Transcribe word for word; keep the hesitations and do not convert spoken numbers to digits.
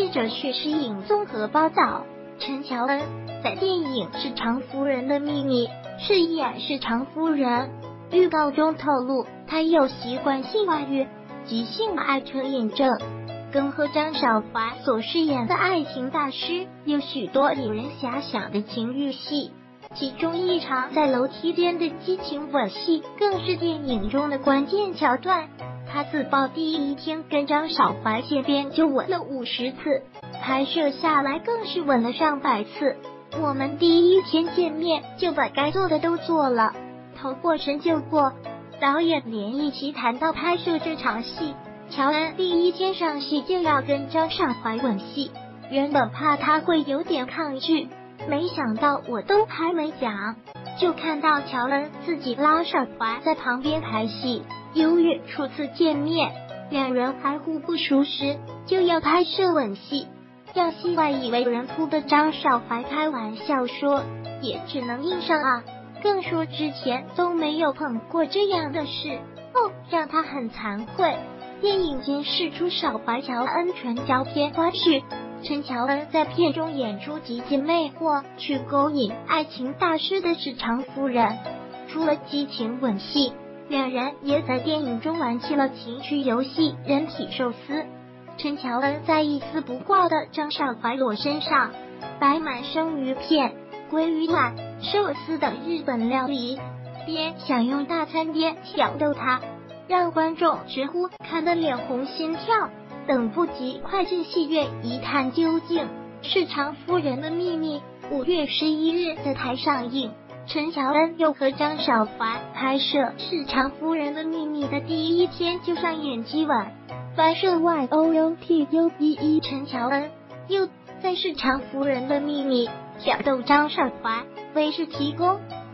记者薛诗颖综合报道。陈乔恩在电影《市场夫人的秘密》饰演市场夫人，预告中透露她有习惯性外遇、急性爱成瘾症，更和张韶华所饰演的爱情大师有许多引人遐想的情欲戏。其中一场在楼梯间的激情吻戏更是电影中的关键桥段。他自曝第一天跟张韶华见面就吻了五十次，拍摄下来更是吻了上百次。我们第一天见面就把该做的都做了，头过身就过。导演连一起谈到拍摄这场戏，乔恩第一天上戏就要跟张韶华吻戏，原本怕他会有点抗拒，没想到我都还没讲，就看到乔恩自己拉韶华在旁边拍戏。由于初次见面，两人还互不熟识，就要拍摄吻戏，让戏外以为人夫的张韶华开玩笑说，也只能硬上啊，更说之前都没有碰过这样的事，哦，让他很惭愧。电影间释出韶华乔恩传胶片花絮，陈乔恩在片中演出极尽魅惑，去勾引爱情大师的市场夫人。除了激情吻戏，两人也在电影中玩起了情趣游戏人体寿司。陈乔恩在一丝不挂的张韶华裸身上摆满生鱼片、鲑鱼卵、寿司等日本料理，边享用大餐边挑逗他，让观众直呼看得脸红心跳，等不及快进戏院一探究竟。市场夫人的秘密五月十一日在台上映。陈乔恩又和张韶华拍摄《市场夫人的秘密》的第一天就上演激吻，发射 Y O U T U E E。陈乔恩又在《市场夫人的秘密》挑逗张韶华，为是提供